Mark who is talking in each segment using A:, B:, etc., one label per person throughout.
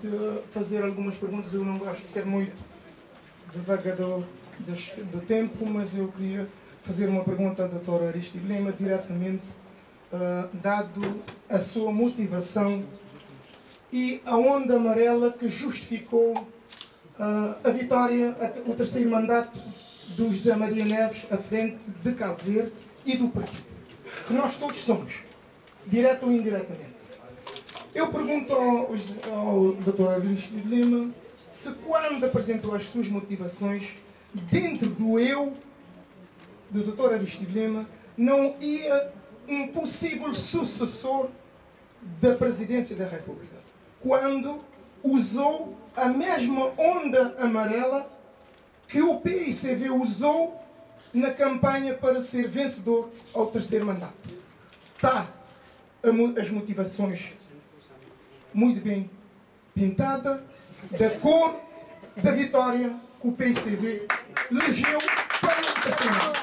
A: de fazer algumas perguntas. Eu não gosto de ser muito devagador do tempo, mas eu queria fazer uma pergunta à doutora Aristide Lima, diretamente, dado a sua motivação e a onda amarela que justificou a vitória, o terceiro mandato do José Maria Neves à frente de Cabo Verde e do partido, que nós todos somos, direto ou indiretamente. Eu pergunto ao Dr. Aristide Lima se, quando apresentou as suas motivações, dentro do eu do Dr. Aristide Lima, não ia um possível sucessor da presidência da República, quando usou a mesma onda amarela que o PICV usou na campanha para ser vencedor ao terceiro mandato. Está as motivações muito bem pintada, da cor da vitória que o PICV elegeu para o terceiro mandato.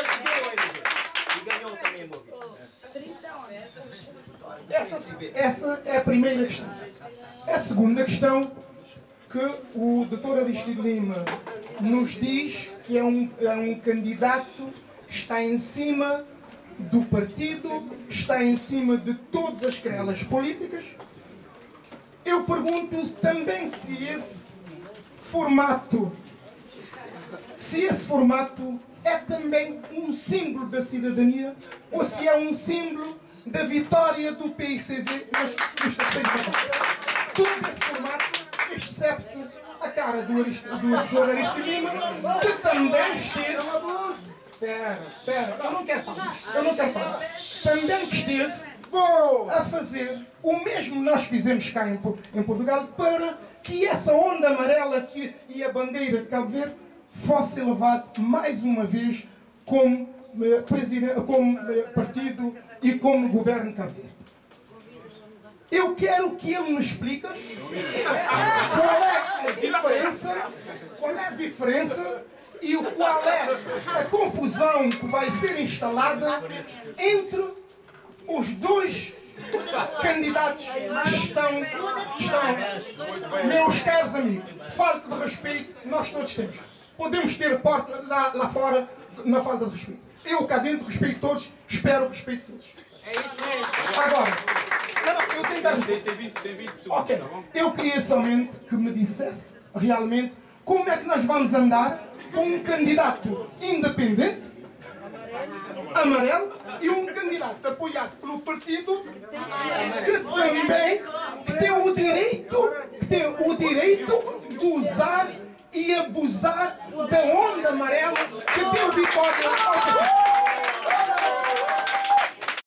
B: E ganhou também
A: Essa é a primeira questão. A segunda questão, que o Dr. Aristide Lima nos diz que é um candidato que está em cima do partido, está em cima de todas as querelas políticas. Eu pergunto também se esse formato é também um símbolo da cidadania ou se é um símbolo da vitória do PICV nos terceiros mandatos. Todo esse formato, excepto a cara do Dr. Aristide Lima, que também esteve... Espera, eu não quero falar. Também esteve a fazer o mesmo nós fizemos cá em Portugal para que essa onda amarela e a bandeira de Cabo Verde fosse levada mais uma vez como partido e como governo de Cabo Verde. Eu quero que ele me explique qual é a diferença e qual é a confusão que vai ser instalada entre os dois candidatos que estão, meus caros amigos, falta de respeito, nós todos temos. Podemos ter porta lá fora na falta de respeito. Eu cá dentro respeito todos, espero respeito todos.
B: É isso mesmo.
A: Agora, eu tenho
B: Tem 20 segundos.
A: Ok, eu queria somente que me dissesse realmente como é que nós vamos andar com um candidato independente, amarelo, e um candidato apoiado pelo partido que tem o direito de usar e abusar da onda amarela que deu vitória ao partido.